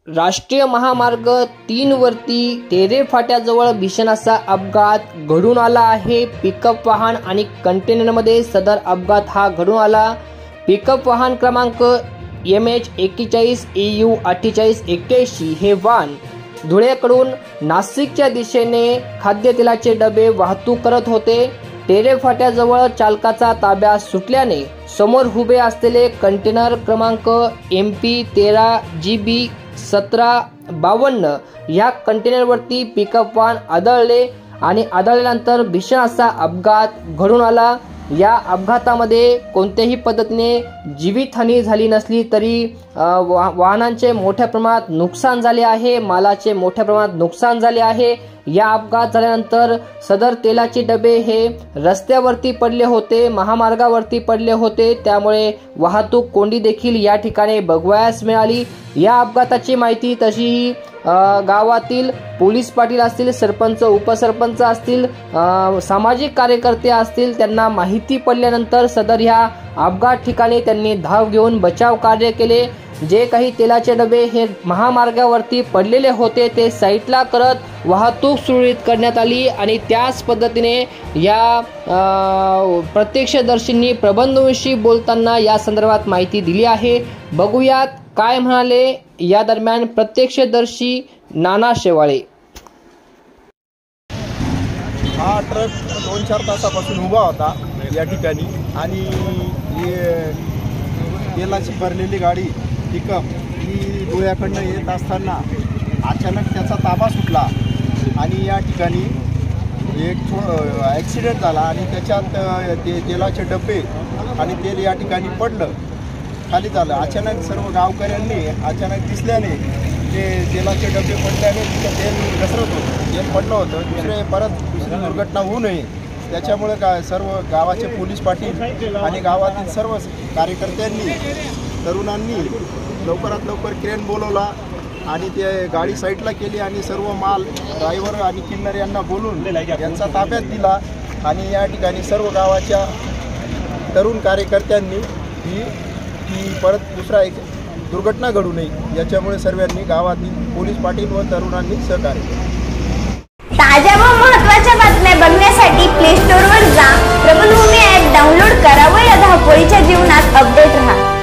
राष्ट्रीय महामार्ग 3 वरती तेरे फाट्याजवळ भीषण असा अपघात घडून आला आहे। पिकअप वाहन आणि कंटेनरमध्ये सदर अपघात हा घडून आला। पिकअप वाहन क्रमांक MH41EU 4881 हे वाहन धुळेकडून नाशिकच्या दिशेने खाद्यतेलाचे डबे वाहतूक करत होते। तेरे फाट्याजवळ चालकाचा ताब्या सुटल्याने समोर उभे असलेले कंटेनर क्रमांक MP13GB 1752 या कंटेनरवरती पिकअप वाहन आदळले आणि आदळल्यानंतर भीषण असा अपघात घडून आला। या अपघातामध्ये कोणत्याही पद्धतीने जीवितहानी झाली नसली तरी वाहनांचे मोठ्या प्रमाणात नुकसान झाले आहे, मालाचे मोठ्या प्रमाणात नुकसान झाले आहे। या अपघात झाल्यानंतर सदर तेलाचे डबे हे रस्त्यावरती पडले होते, महामार्गावरती पडले होते, त्यामुळे वाहतूक कोंडी देखील या ठिकाणी बघवायला मिळाली। या अपघाताची माहिती तशीही गावातील पोलीस पाटील असतील, सरपंच उपसरपंच असतील, सामाजिक कार्यकर्ते असतील, त्यांना माहिती पडल्यानंतर सदर ह्या अपघात ठिकाणी त्यांनी धाव घेऊन बचाव कार्य केले। जे काही तेलाचे डबे हे महामार्गावरती पडलेले होते ते साईडला करत वाहतूक सुरळीत करण्यात आली आणि त्याच पद्धतीने या प्रत्यक्षदर्शींनी प्रबंधकांशी बोलताना या संदर्भात माहिती दिली आहे। बघूयात काय म्हणाले या दरम्यान प्रत्यक्षदर्शी नाना शेवाळे। हा ट्रक 2-4 तासापासून उभा होता या ठिकाणी आणि तेलाची भरलेली गाडी पिकअप ही धुळ्याकडनं येत असताना अचानक त्याचा ताबा सुटला आणि या ठिकाणी एक ॲक्सिडेंट झाला आणि त्याच्यात तेलाचे डबे आणि तेल या ठिकाणी पडलं, खाली झालं। अचानक सर्व गावकऱ्यांनी अचानक दिसल्याने ते तेलाचे डबे पडल्याने तिथं तेल घसरत होतं, तेल पडलं होतं। दुसरी दुर्घटना होऊ नये त्याच्यामुळे काय सर्व गावाचे पोलीस पाटील आणि गावातील सर्व कार्यकर्त्यांनी तरुणांनी लवकरात लवकर क्रेन बोलवला आणि ते गाडी साईडला केली आणि सर्व माल ड्रायव्हर आणि किन्नर यांना बोलून यांचा ताब्यात दिला आणि या ठिकाणी सर्व गावाच्या तरुण कार्यकर्त्यांनी ही परत दुसरा एक दुर्घटना घडू नये याच्यामुळे सर्वांनी गावातील पोलीस पाटील व तरुणांनी सहकार्य केले। ताज्या व महत्त्वाच्या बातम्या बघण्यासाठी प्ले स्टोअरवर जा, प्रबलभूमी ॲप डाउनलोड करा व या धावपळीच्या जीवनात अपडेट रहा।